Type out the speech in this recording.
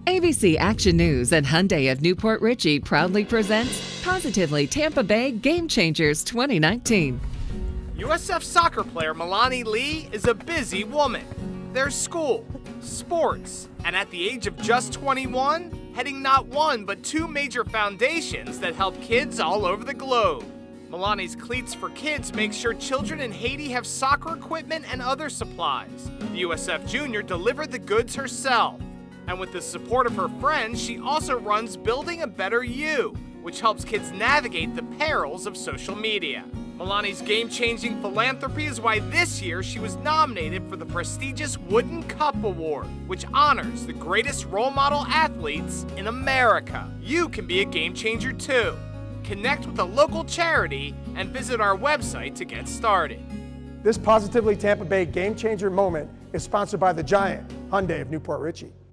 ABC Action News and Hyundai of Newport Richey proudly presents Positively Tampa Bay Game Changers 2019. USF soccer player Malani Lee is a busy woman. There's school, sports, and at the age of just 21, heading not one but two major foundations that help kids all over the globe. Malani's Cleats for Kids makes sure children in Haiti have soccer equipment and other supplies. The USF junior delivered the goods herself. And with the support of her friends, she also runs Building a Better You, which helps kids navigate the perils of social media. Malani's game-changing philanthropy is why this year she was nominated for the prestigious Wooden Cup Award, which honors the greatest role model athletes in America. You can be a game changer too. Connect with a local charity and visit our website to get started. This Positively Tampa Bay Game Changer moment is sponsored by the Giant Hyundai of Newport Richey.